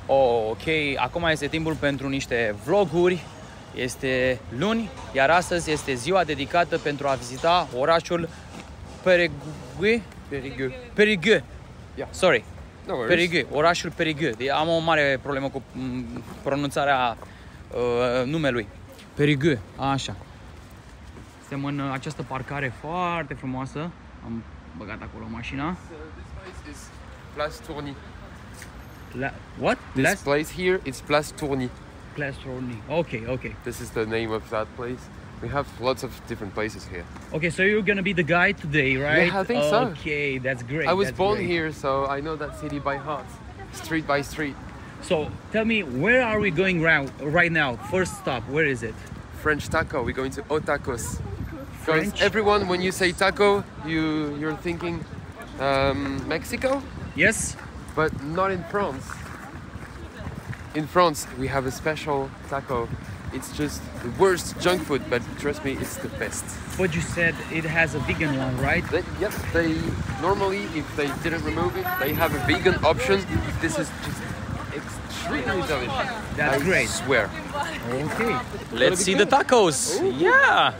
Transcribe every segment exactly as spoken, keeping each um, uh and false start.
Oh, ok, acum este timpul pentru niște vloguri. Este luni, iar astăzi este ziua dedicată pentru a vizita orașul Périgueux. Périgueux. Périgueux. Yeah. Sorry. No worries. Périgueux, orașul Périgueux. Am o mare problemă cu pronunțarea uh, numelui. Périgueux, așa. Suntem în această parcare foarte frumoasă. Am băgat acolo mașina. So this place is Place Tourny. La, what? This Las? place here is Place Tourny. Place Tourny. Okay, okay. This is the name of that place. We have lots of different places here. Okay, so you're gonna be the guide today, right? Yeah, I think so. Okay, that's great. I was that's born great. here, so I know that city by heart, street by street. So tell me, where are we going round right now? First stop, where is it? French taco. We're going to Otacos. French? Because everyone, when you say taco, you you're thinking um, Mexico, Yes? but not in France. In France, we have a special taco. It's just the worst junk food, but trust me, it's the best. But you said it has a vegan one, right? They, yep, they normally, if they didn't remove it, they have a vegan option. This is just extremely delicious. That's I great. swear. Okay. Let's see the tacos. Yeah.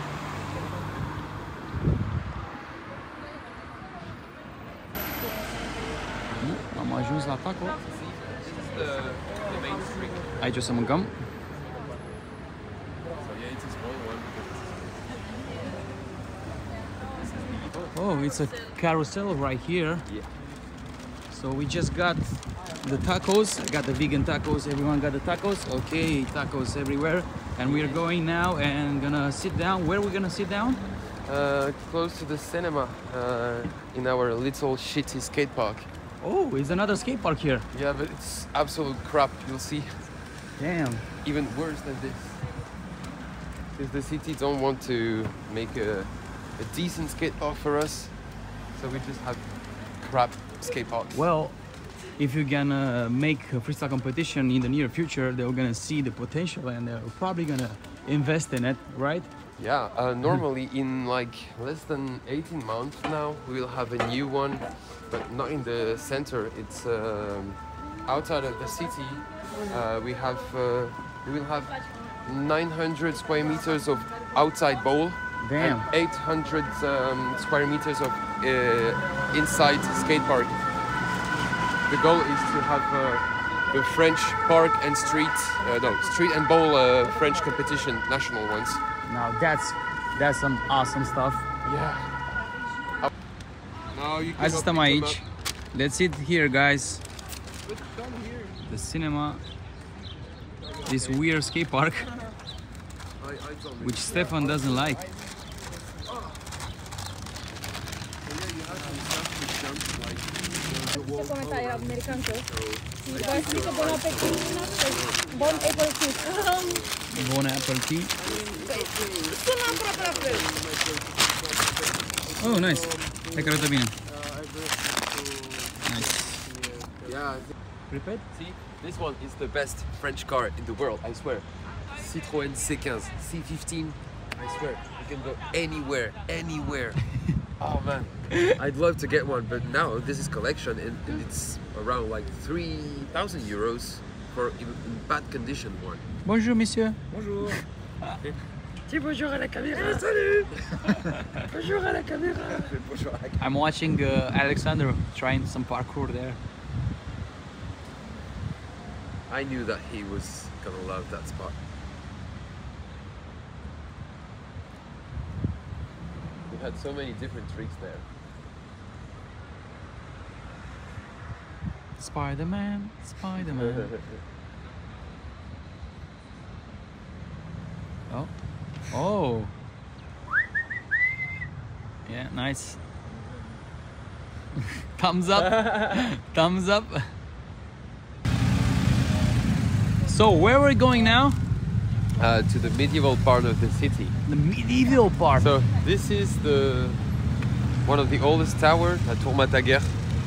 Am ajuns la taco. The, the main street. Aici o să mâncăm. So yeah, it's a small one. Oh, it's a carousel right here. Yeah. So we just got the tacos. I got the vegan tacos. Everyone got the tacos. Okay, tacos everywhere. And we are going now and gonna sit down. Where are we gonna sit down? Uh, close to the cinema, uh, in our little shitty skate park. Oh, it's another skate park here. Yeah, but it's absolute crap. You'll see. Damn. Even worse than this. Because the city don't want to make a, a decent skate park for us, so we just have crap skate parks. Well, if you're gonna make a freestyle competition in the near future, they're gonna see the potential and they're probably gonna invest in it, right? Yeah, uh, normally in like less than eighteen months now, we'll have a new one, but not in the center. It's um, outside of the city. Uh, we have uh, we will have nine hundred square meters of outside bowl. Damn. And eight hundred um, square meters of uh, inside skate park. The goal is to have uh, the French park and street, uh, no, street and bowl uh, French competition, national ones. Now that's that's some awesome stuff. Yeah. Now you Hai să stăm aici. Let's sit here, guys. The cinema. This weird skate park, which Stefan doesn't like. Ce comentarii era americancă? Vă explic că bon appetit, bon appetit. Bon appetit. Sună aproape la fel. Oh, nice. Hai că arată bine. Nice. Yeah. Prepared? See, this one is the best French car in the world, I swear. Citroën C fifteen, C fifteen, I swear. You can go anywhere, anywhere. Oh man, I'd love to get one, but now this is collection and, and it's around like three thousand euros for in, in bad condition one. Bonjour, monsieur. Bonjour. Dis bonjour à la caméra. Salut. Bonjour à la caméra. Bonjour. I'm watching uh, Alexander trying some parkour there. I knew that he was gonna love that spot. We had so many different tricks there. Spider-Man, Spider-Man. Oh. Oh. Yeah, nice. Thumbs up. Thumbs up. So where are we going now? Uh, to the medieval part of the city. The medieval part. So this is the one of the oldest towers at Tour Mataguer.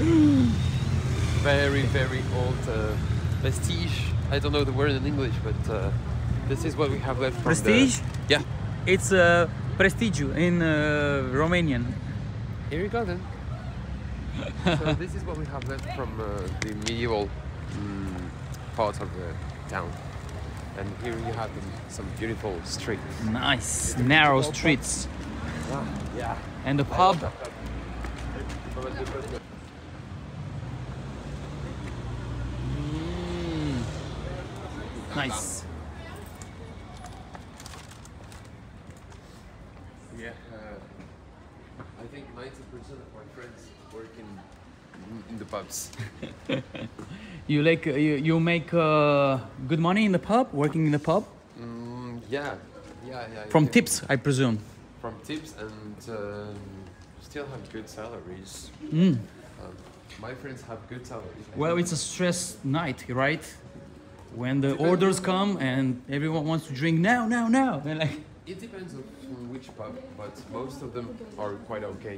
Very, very old uh, vestige. I don't know the word in English, but uh, this is what we have left. From Prestige? The, yeah. It's uh, prestigiu in uh, Romanian. Here you go then. So this is what we have left from uh, the medieval um, part of the town. And here you have some beautiful streets. Nice, narrow streets. Yeah. And the pub. Mm. Nice. Yeah. Uh, I think ninety percent of my friends work in, in the pubs. You like uh, you you make uh, good money in the pub, working in the pub? Mm, yeah. Yeah, yeah. From yeah. tips, I presume. From tips and um, still have good salaries. Mm. Um, my friends have good salaries. I Well, think. it's a stress night, right? When the orders come and everyone wants to drink now, now, now. And like, It depends on which pub, but most of them are quite okay.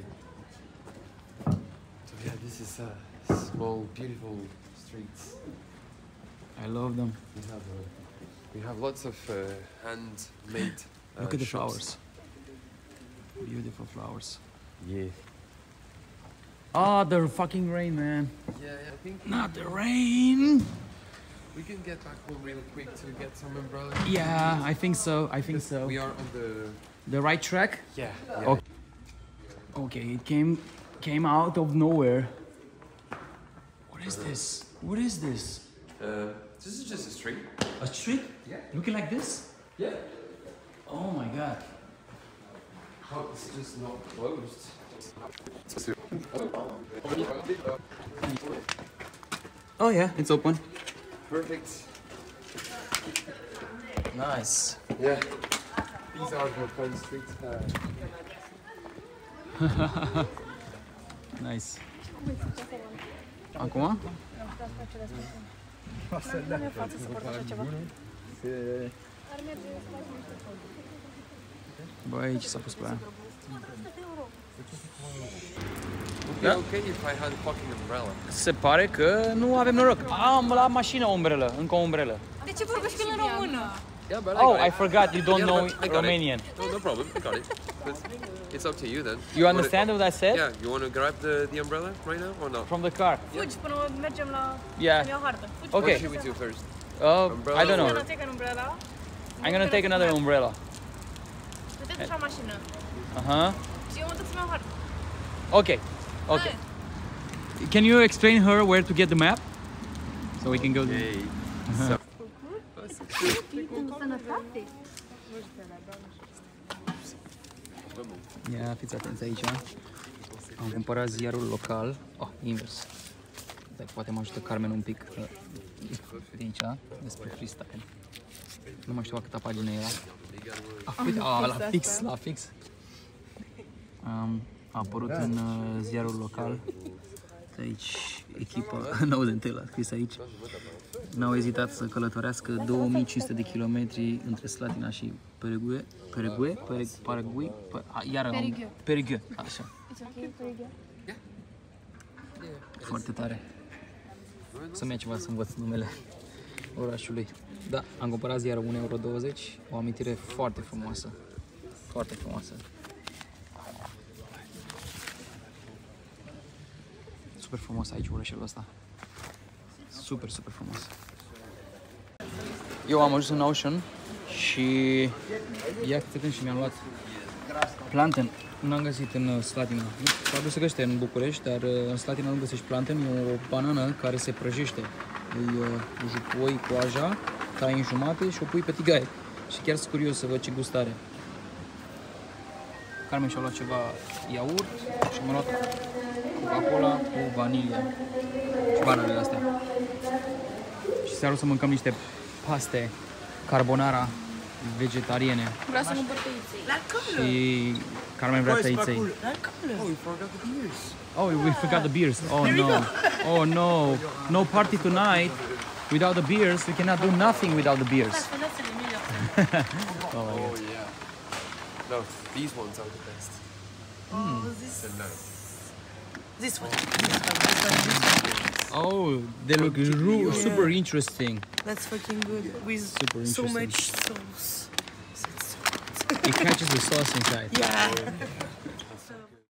So yeah, this is uh, small, beautiful streets. I love them. We have uh, we have lots of uh, handmade. Uh, Look at the shops. flowers. Beautiful flowers. Yeah. Ah, the fucking rain, man. Yeah, yeah, I think Not the rain. we can get back home real quick to get some umbrellas. Yeah, I think so. I think so. We are on the The right track. yeah. yeah. Okay. Okay, it came came out of nowhere. What is this? What is this? Uh, this is just a street. A street? Yeah. Looking like this? Yeah. Oh my god. Oh, it's just not closed. Oh yeah, it's open. Perfect. Nice. Yeah. These are the fun streets. Uh, Nice. Acum? Bă, aici s-a pus pe aia. yeah. Okay, if I had a fucking umbrella. Se pare că nu avem noroc. Am la mașină o umbrelă, încă o umbrelă. De ce vorbești în română? Yeah, but I Oh, got I it. forgot you don't Yeah, know but I got it. Romanian. No, no problem. I got it. But it's up to you then. You understand what I said? Yeah. You want to grab the, the umbrella right now or not? From the car. Fugi până mergem la... Yeah. Să-mi iau hartă. Fugi. Okay. What should we do first? Uh, Umbrella I don't know. or- I'm gonna take an umbrella. I'm gonna take another umbrella. Să te duci la mașină. Uh-huh. Și eu mă duc să-mi iau hartă. Okay. Okay. Can you explain her where to get the map? So we can go there. Hey. Ia, fiți atenți aici. Am cumpărat ziarul local. Oh, invers. Dacă poate mă ajută Carmen un pic uh, de aici, despre freestyle. Nu mai știu la câta pagină era. Ah, uite, ah, la fix, la fix. Um, a apărut în uh, ziarul local. De aici, echipă nouă de întâi, a scris aici. N-au ezitat să călătorească două mii cinci sute de kilometri între Slatina și Perigue. Perigue? Perigue? Paraguay? Iar Perigue. Perigue, așa. Foarte tare. Să-mi ia ceva să învăț numele orașului. Da, am cumpărat ziarul un euro douăzeci, o amintire foarte frumoasă. Foarte frumoasă. Super frumos aici orașul ăsta. Super, super frumos. Eu am ajuns în Ocean și ia câte când și mi-am luat planten. Nu am găsit în Slatina. Probabil se găsește în București, dar în Slatina nu găsești planten. E o banană care se prăjește. Îi uh, pui coaja, tai în jumate și o pui pe tigaie. Și chiar sunt curios să văd ce gust are. Carmen și-a luat ceva iaurt și m-a luat Coca-Cola cu vanilie și bananele astea. Și seara o să mâncăm niște paste carbonara vegetariene. Vreau să cumpăr pe iței. La Și Carmen vrea tăiței. Oh, we forgot the beers. Oh, we forgot the beers. Oh no. Oh no. No party tonight. Without the beers, we cannot do nothing without the beers. Oh my Oh god. yeah. No, these ones are the best. Oh, this, The no. this one. This one. This one. This one. Oh, they look ru- Yeah. super interesting. That's fucking good with Super so interesting. much sauce. That's so good. It catches the sauce inside. Yeah.